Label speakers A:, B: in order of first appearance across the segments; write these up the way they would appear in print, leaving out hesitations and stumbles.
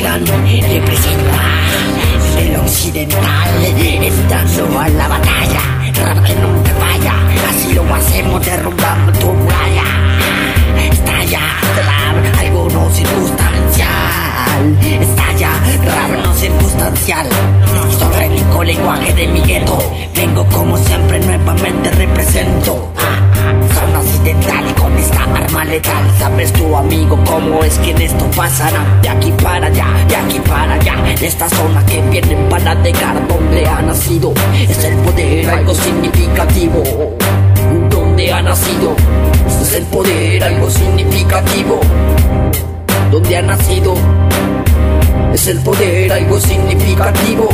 A: clan representa el occidental, entrando a la batalla, rap que nunca falla, así lo hacemos derrumbando tu muralla. Estalla, rap, algo no circunstancial, estalla, rap no circunstancial, esquizofrénico lenguaje de mi gueto, vengo como siempre nuevamente represento. Zona occidental con esta arma letal. ¿Sabes tu amigo cómo es que en esto pasará? De aquí para allá, de aquí para allá, de esta zona que vienen para llegar donde ha nacido. Es el poder algo significativo. Donde ha nacido, es el poder algo significativo. Donde ha nacido, es el poder algo significativo.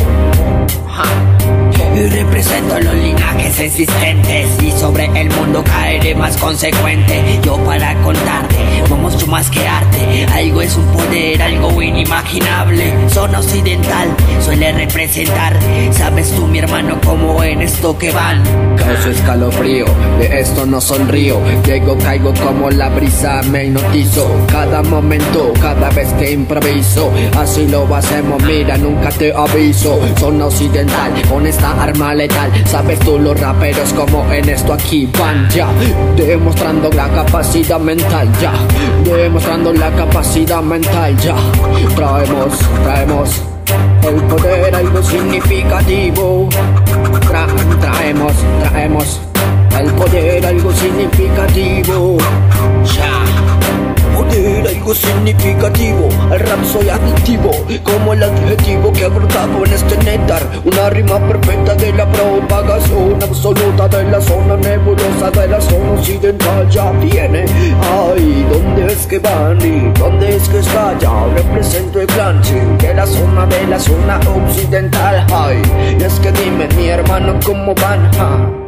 A: Y represento los linajes existentes y sobre el mundo caeré más consecuente. Yo para contarte, no mucho más que arte, algo es un poder, algo inimaginable. Zona occidental suele representar, sabes tú mi hermano cómo en esto que van.
B: Causo escalofrío, de esto no sonrío, llego, caigo como la brisa me hipnotizo. Cada momento, cada vez que improviso, así lo hacemos, mira nunca te aviso. Zona occidental con esta arma letal, sabes tú los raperos como en esto aquí van ya, demostrando la capacidad mental ya, demostrando la capacidad mental ya. Traemos el poder algo significativo, traemos el poder algo significativo ya. Poder algo significativo, al rap soy adictivo, como el adjetivo que ha brotado en este néctar. Una rima perfecta de la propagación absoluta de la zona nebulosa de la zona occidental ya viene. Ay, ¿dónde es que van y dónde es que está? Ya represento el clan de la zona occidental. Ay, y es que dime mi hermano cómo van.